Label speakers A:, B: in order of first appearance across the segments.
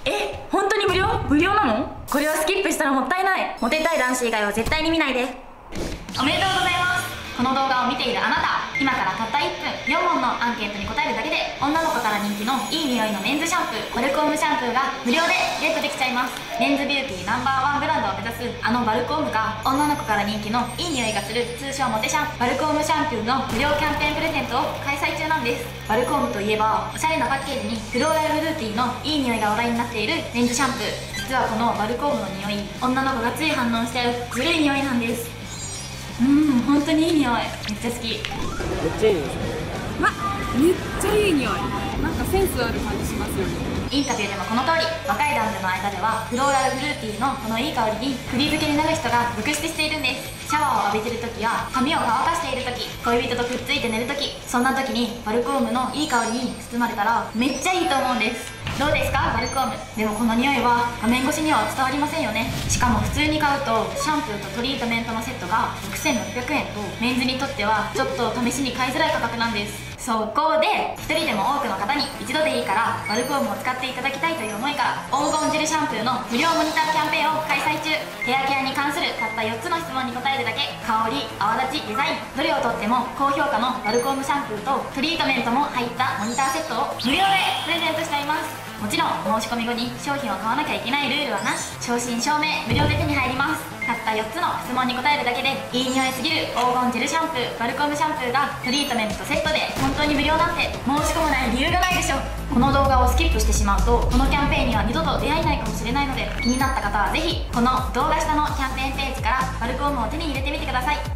A: 本当に無料なの？これをスキップしたらもったいない。モテたい男子以外は絶対に見ないで。おめでとうございます。この動画を見ているあなた、今からたった1分4問のアンケートに答えるだけで女の子から人気のいい匂いのメンズシャンプー、バルコームシャンプーが無料でゲットできちゃいます。メンズビューティーＮｏ.1ブランドを目指すあのバルコームが女の子から人気のいい匂いがする通称モテシャンバルコームシャンプーの無料キャンペーンプレゼントを開催中なんです。バルコームといえばおしゃれなパッケージにフローラルフルーティーのいい匂いが話題になっているメンズシャンプー。実はこのバルコームの匂い、女の子がつい反応しちゃうずるい匂いなんです。本当にいい匂い。めっちゃ好き。
B: めっちゃいい匂い。
C: めっちゃいい匂い。なんかセンスある感じしますよね。
A: インタビューでもこの通り、若い男女の間ではフローラルフルーティーのこのいい香りに釘付けになる人が続出しているんです。シャワーを浴びてる時や髪を乾かしている時、恋人とくっついて寝る時、そんな時にバルコームのいい香りに包まれたらめっちゃいいと思うんです。どうですかバルコーム。でもこの匂いは画面越しには伝わりませんよね。しかも普通に買うとシャンプーとトリートメントのセットが6600円と、メンズにとってはちょっと試しに買いづらい価格なんです。そこで一人でも多くの方に一度でいいからバルコームを使っていただきたいという思いから黄金ジェルシャンプーの無料モニターキャンペーンを開催中。ヘアケアに関するたった4つの質問に答えるだけ、香り、泡立ち、デザイン、どれをとっても高評価のバルコームシャンプーとトリートメントも入ったモニターセットを無料でプレゼントしてあります。もちろん申し込み後に商品を買わなきゃいけないルールはなし。正真正銘無料で手に入ります。たった4つの質問に答えるだけでいい匂いすぎる黄金ジェルシャンプー、バルコームシャンプーがトリートメントとセットで本当に無料なんて申し込まない理由がないでしょ。この動画をスキップしてしまうとこのキャンペーンには二度と出会えないかもしれないので、気になった方はぜひこの動画下のキャンペーンページからバルコームを手に入れてみてください。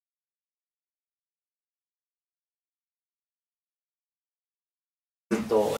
B: ずっと